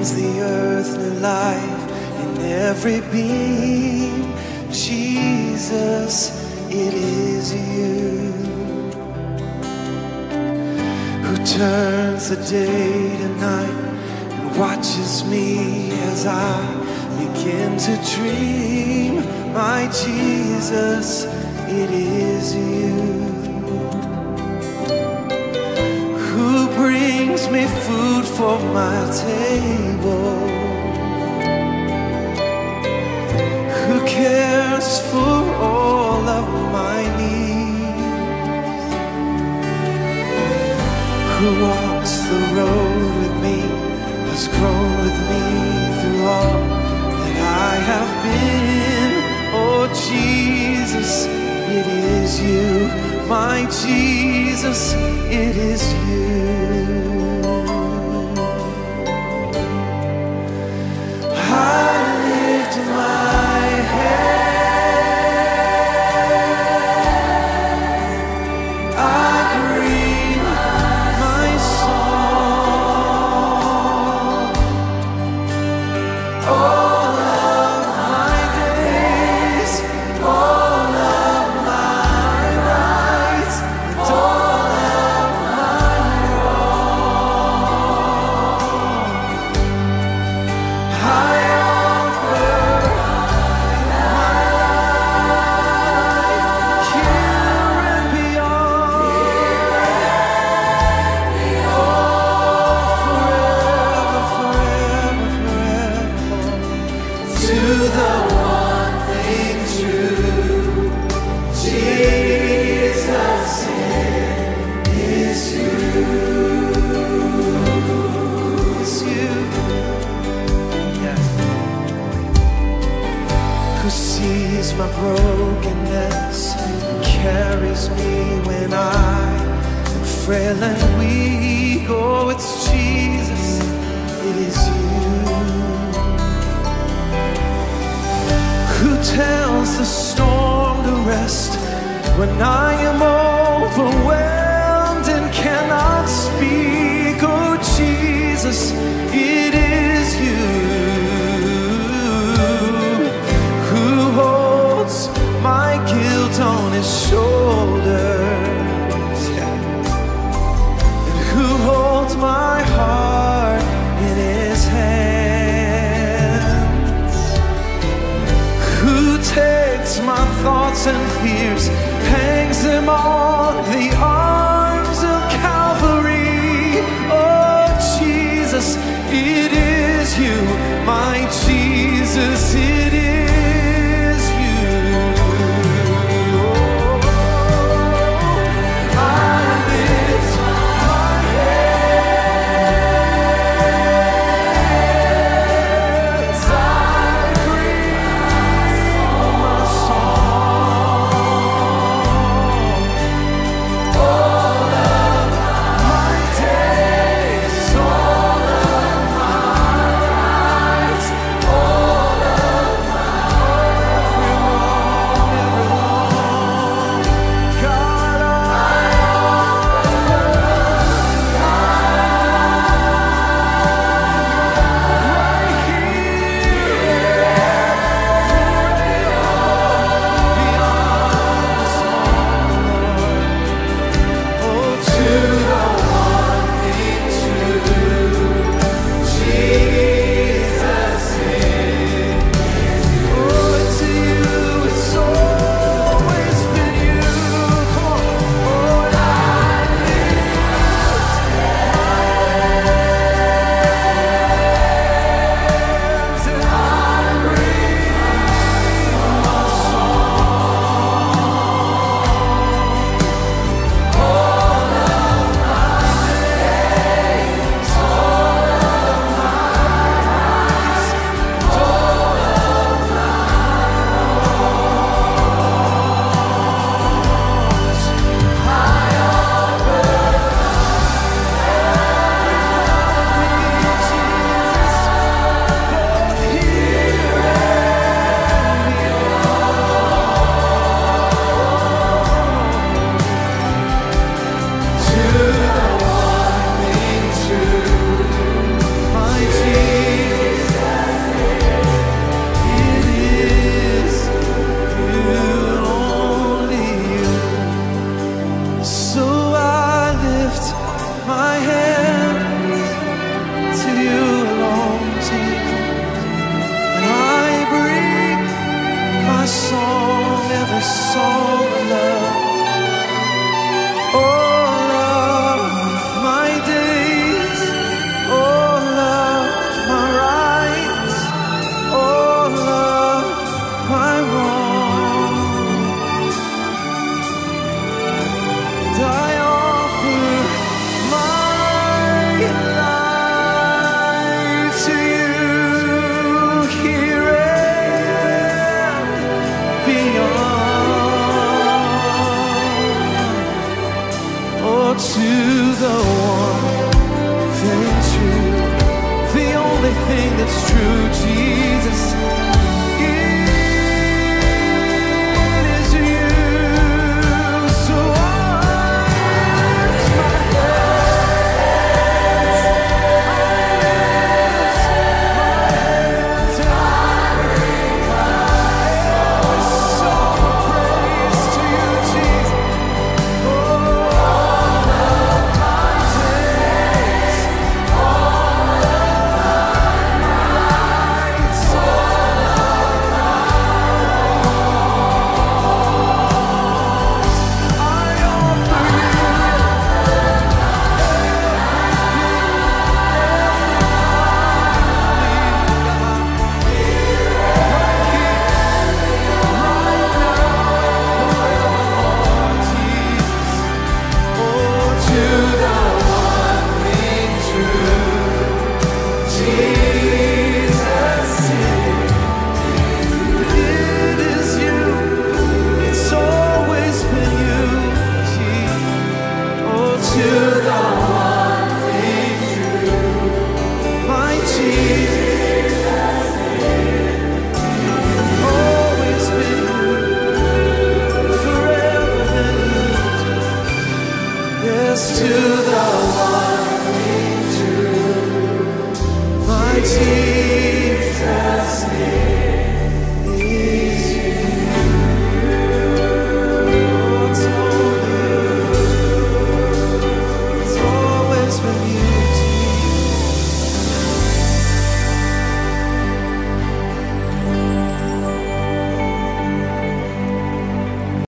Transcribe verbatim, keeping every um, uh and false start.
brings the earth new life in every being. Jesus, it is you who turns the day to night and watches me as I begin to dream. My Jesus, it is you who brings me food for my table, who cares for all of my needs, who walks the road with me, has grown with me through all that I have been. Oh Jesus, it is you, my Jesus, it is you. I lift my head, I breathe my song. All of my days, all of my rights, and all of my wrongs, I offer my life here and beyond. Oh, forever, forever, forever, to the one thing true, Jesus, it is you. It's you, yes, who sees my brokenness and carries me when I am frail and weak. Oh, it's Jesus, it is you who tells the storm to rest when I am overwhelmed and cannot speak. Oh Jesus, it is you who holds my guilt on his shoulders, and who holds my heart in his hands, who takes my thoughts and fears, hangs them on the arms of Calvary. Oh Jesus, it is you, my Jesus, it is you. I lift my head, I breathe my song. Oh, To the one we true, my Jesus.